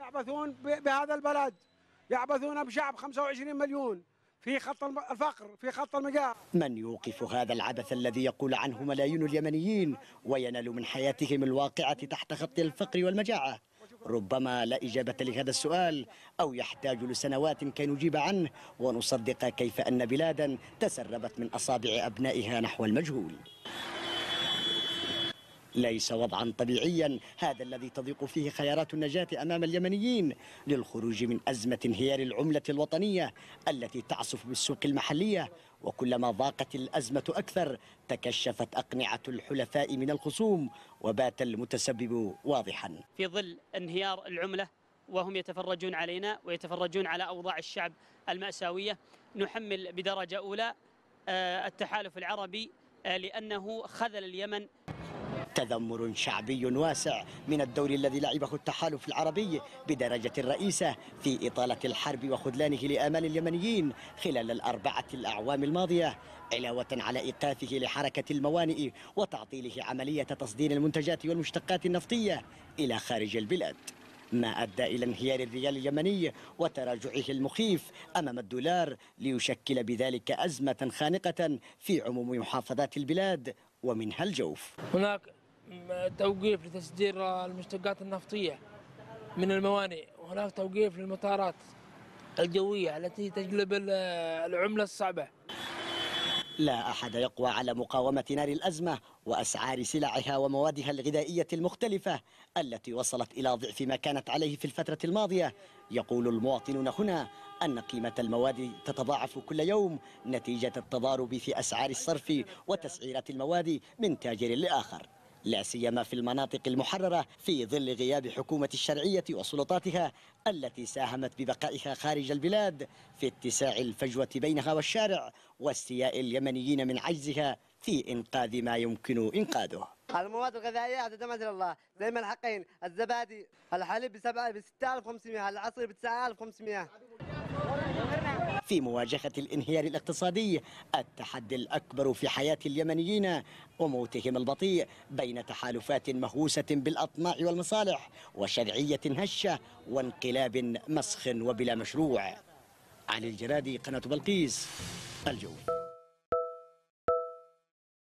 يعبثون بهذا البلد، يعبثون بشعب 25 مليون في خط الفقر، في خط المجاعة. من يوقف هذا العبث الذي يقول عنه ملايين اليمنيين وينال من حياتهم الواقعة تحت خط الفقر والمجاعة؟ ربما لا إجابة لهذا السؤال، أو يحتاج لسنوات كي نجيب عنه ونصدق كيف أن بلادا تسربت من أصابع أبنائها نحو المجهول. ليس وضعا طبيعيا هذا الذي تضيق فيه خيارات النجاة أمام اليمنيين للخروج من أزمة انهيار العملة الوطنية التي تعصف بالسوق المحلية. وكلما ضاقت الأزمة أكثر تكشفت أقنعة الحلفاء من الخصوم وبات المتسبب واضحا. في ظل انهيار العملة وهم يتفرجون علينا ويتفرجون على أوضاع الشعب المأساوية، نحمل بدرجة أولى التحالف العربي لأنه خذل اليمن. تذمر شعبي واسع من الدور الذي لعبه التحالف العربي بدرجة الرئيسة في إطالة الحرب وخذلانه لآمال اليمنيين خلال ال4 الأعوام الماضية، علاوة على إيقافه لحركة الموانئ وتعطيله عملية تصدير المنتجات والمشتقات النفطية إلى خارج البلاد، ما أدى إلى انهيار الريال اليمني وتراجعه المخيف أمام الدولار، ليشكل بذلك أزمة خانقة في عموم محافظات البلاد ومنها الجوف. هناك توقيف لتصدير المشتقات النفطية من الموانئ، وهناك توقيف للمطارات الجوية التي تجلب العملة الصعبة. لا أحد يقوى على مقاومة نار الأزمة وأسعار سلعها وموادها الغذائية المختلفة التي وصلت إلى ضعف ما كانت عليه في الفترة الماضية. يقول المواطنون هنا أن قيمة المواد تتضاعف كل يوم نتيجة التضارب في أسعار الصرف وتسعيرات المواد من تاجر لآخر، لا سيما في المناطق المحررة في ظل غياب حكومة الشرعية وسلطاتها التي ساهمت ببقائها خارج البلاد في اتساع الفجوة بينها والشارع واستياء اليمنيين من عجزها في إنقاذ ما يمكن إنقاذه. المواد الغذائية تعتمد على الله، زي ما الحقين، الزبادي، الحليب ب 6500، العصير ب 9500. في مواجهة الانهيار الاقتصادي التحدي الأكبر في حياة اليمنيين وموتهم البطيء بين تحالفات مهووسة بالأطماع والمصالح وشرعية هشة وانقلاب مسخ وبلا مشروع. علي الجرادي، قناة بلقيس، الجوف.